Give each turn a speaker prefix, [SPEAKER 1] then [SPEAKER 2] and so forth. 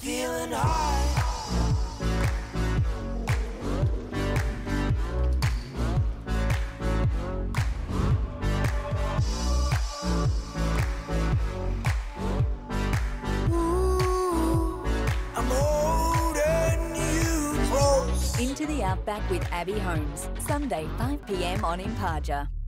[SPEAKER 1] feeling high.
[SPEAKER 2] Into the Outback with Abbey Holmes, Sunday 5 p.m. on Imparja.